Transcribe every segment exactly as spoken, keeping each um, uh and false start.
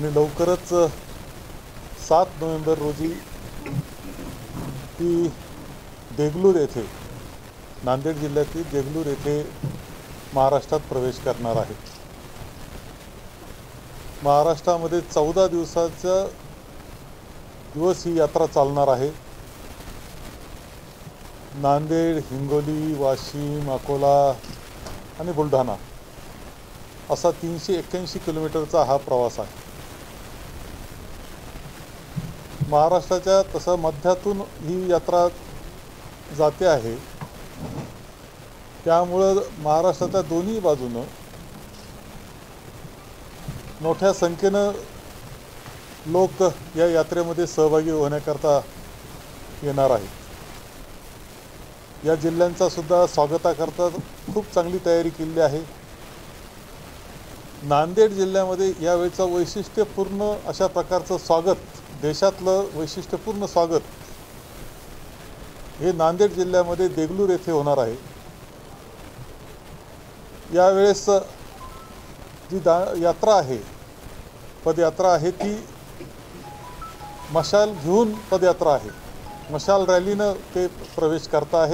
आणि लवकरच सात नोव्हेंबर रोजी ती देगलूर येथे, नांदेड जिल्ह्यातील देगलूर येथे महाराष्ट्रात प्रवेश करणार आहे। महाराष्ट्रामध्ये चौदा दिवसाचा दिवस ही यात्रा चालणार आहे। नांदेड, हिंगोली, वाशिम, अकोला आणि बुलढाणा असा तीनशे एक्क्याऐंशी किलोमीटरचा हा प्रवास आहे। महाराष्ट्राच्या तसं मध्यातून ही यात्रा जाते आहे, त्यामुळं महाराष्ट्राच्या दोन्ही बाजूनं मोठ्या संख्येनं लोक या यात्रेमध्ये सहभागी होण्याकरता येणार आहेत। या जिल्ह्यांचा सुद्धा स्वागताकरता खूप चांगली तयारी केली आहे। नांदेड जिल्ह्यामध्ये यावेळचं वैशिष्ट्यपूर्ण अशा प्रकारचं स्वागत, देशातलं वैशिष्ट्यपूर्ण स्वागत हे नांदेड जिल्ह्यामध्ये देगलूर येथे होणार आहे। यावेळेस जी दा यात्रा आहे, पदयात्रा आहे, ती मशाल घेऊन पदयात्रा आहे। मशाल रॅलीनं ते प्रवेश करता आहेत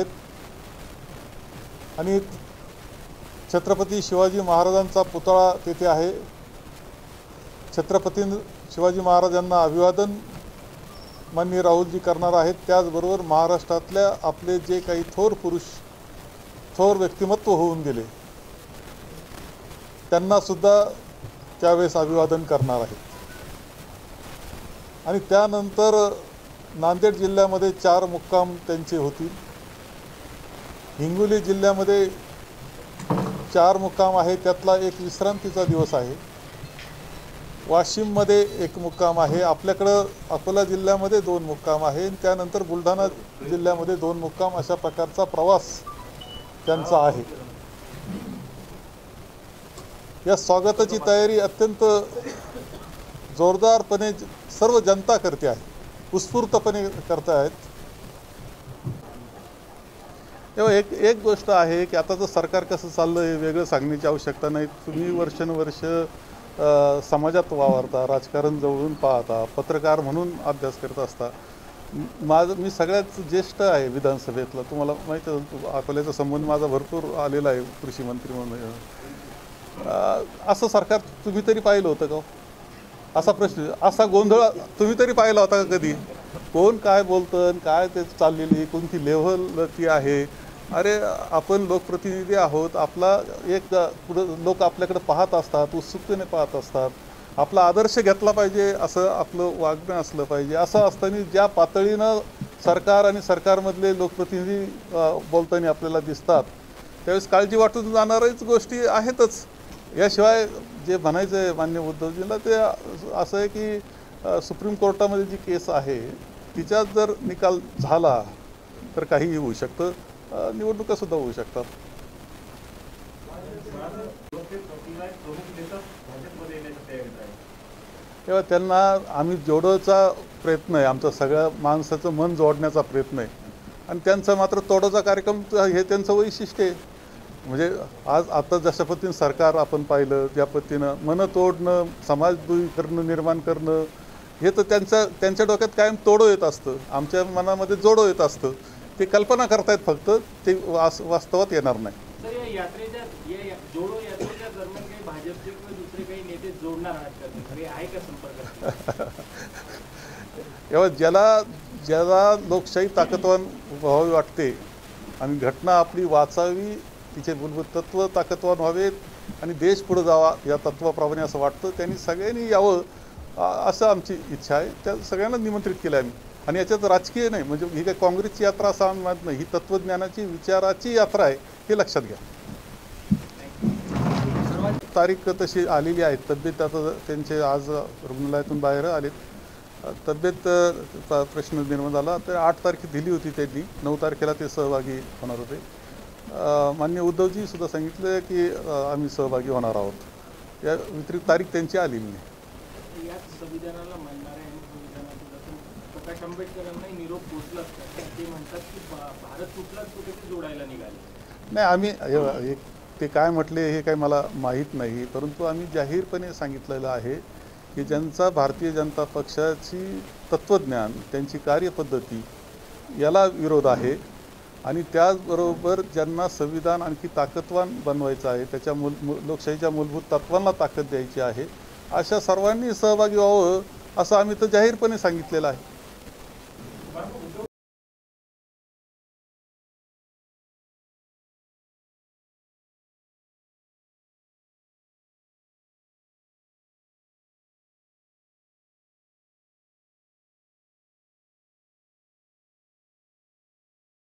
आणि छत्रपती शिवाजी महाराजांचा पुतळा तेथे आहे। छत्रपती शिवाजी महाराजांना अभिवादन माननीय राहुलजी करणार आहेत। त्याचबरोबर महाराष्ट्रातल्या आपले जे काही थोर पुरुष, थोर व्यक्तिमत्व होऊन गेले, त्यांना सुद्धा त्यावेळेस अभिवादन करणार आहेत। आणि त्यानंतर नांदेड जिल्ह्यामध्ये चार मुक्काम त्यांचे होतील। हिंगोली जिल्ह्यामध्ये चार मुक्काम आहे, त्यातला एक विश्रांतीचा दिवस आहे। वाशिममध्ये एक मुक्काम आहे, आपल्याकडं अकोला जिल्ह्यामध्ये दोन मुक्काम आहे, आणि त्यानंतर बुलढाणा जिल्ह्यामध्ये दोन मुक्काम, अशा प्रकारचा प्रवास त्यांचा आहे। या स्वागताची तयारी अत्यंत जोरदारपणे सर्व जनता करते आहे, उत्स्फूर्तपणे करत आहेत। तेव्हा एक एक गोष्ट आहे की आता तर सरकार कसं चाललं हे वेगळं सांगण्याची आवश्यकता नाही। तुम्ही वर्षानुवर्ष समाजात वावरता, राजकारण जवळून पाहता, पत्रकार म्हणून अभ्यास करत असता। माझं मी सगळ्यात ज्येष्ठ आहे विधानसभेतला, तुम्हाला माहिती आहे, अकोल्याचा संबंध माझा भरपूर आलेला आहे कृषी मंत्री म्हणून। असं सरकार तुम्ही तरी पाहिलं होतं का? असा प्रश्न, असा गोंधळ तुम्ही तरी पाहिला होता का कधी? कोण काय बोलतं, काय ते चाललेली, कोणती लेव्हल ती आहे? अरे आपण लोकप्रतिनिधी आहोत, आपला एक पुढं लोक आपल्याकडे पाहत असतात, उत्सुकतेने पाहत असतात, आपला आदर्श घेतला पाहिजे, असं आपलं वागणं असलं पाहिजे। असं असताना ज्या पातळीनं सरकार आणि सरकारमधले लोकप्रतिनिधी बोलताना आपल्याला दिसतात, त्यावेळेस काळजी वाटून जाणाऱ्याच गोष्टी आहेतच। याशिवाय जे म्हणायचं आहे माननीय उद्धवजींना ते असं आहे की सुप्रीम कोर्टामध्ये जी केस आहे तिच्यात जर निकाल झाला तर काहीही होऊ शकतं, निवडणुकासुद्धा होऊ शकतात। तेव्हा त्यांना आम्ही जोडण्याचा प्रयत्न आहे, आमचा सगळ्या माणसाचं मन जोडण्याचा प्रयत्न आहे, आणि त्यांचा मात्र तोडाचा कार्यक्रम हे त्यांचं वैशिष्ट्य आहे। म्हणजे आज आता जशा पद्धतीनं सरकार आपण पाहिलं, ज्या पद्धतीनं मन तोडणं, समाजद्रोही करणं, निर्माण करणं, हे तर त्यांच्या त्यांच्या डोक्यात कायम तोडो येत असतं, आमच्या मनामध्ये जोडो येत असतं। ते कल्पना करतायत फक्त, ते वास वास्तवात येणार नाही। सर, या यात्रेच्या या जोडो यात्रेच्या दरम्यान काही भाजपचे किंवा दुसरे काही नेते जोडणार आहात का? आहे का संपर्क? तेव्हा ज्याला ज्याला लोकशाही ताकदवान व्हावी वाटते आणि घटना आपली वाचावी, तिचे मूलभूत तत्त्व ताकदवान व्हावेत आणि देश पुढे जावा या तत्त्वाप्रमाणे असं वाटतं, त्यांनी सगळ्यांनी यावं असं आमची इच्छा आहे। त्या सगळ्यांना निमंत्रित केलं आम्ही, आणि याच्यात राजकीय नाही, म्हणजे ही काही काँग्रेसची यात्रा असं आम्ही मानत नाही, ही तत्त्वज्ञानाची, विचाराची यात्रा आहे, हे लक्षात घ्या। तारीख तशी आलेली आहे, तब्येत आता त्यांचे आज रुग्णालयातून बाहेर आलेत, तब्येत प्रश्न निर्माण झाला तर आठ तारखे दिली होती त्यांनी, नऊ तारखेला ते सहभागी होणार होते। माननीय उद्धवजी सुद्धा सांगितलं की आम्ही सहभागी होणार आहोत, या व्यतिरिक्त तारीख त्यांची आलेली नाही। याच संविधानाला मानणाऱ्या आणि संविधानातून प्रकाश आंबेडकरांना निरोप पोचला, ते म्हणतात की भारत कुठलाच कुठे जोडायला निघाले नाही। आम्ही ते काय म्हटले हे काही मला माहीत नाही, परंतु आम्ही जाहीरपणे सांगितलेलं आहे की ज्यांचा भारतीय जनता पक्षाची तत्त्वज्ञान, त्यांची कार्यपद्धती याला विरोध आहे आणि त्याचबरोबर ज्यांना संविधान आणखी ताकदवान बनवायचं आहे, त्याच्या मूल मू लोकशाहीच्या मूलभूत तत्त्वांना ताकद द्यायची आहे, अशा सर्वांनी सहभागी व्हावं असं आम्ही तर जाहीरपणे सांगितलेलं आहे.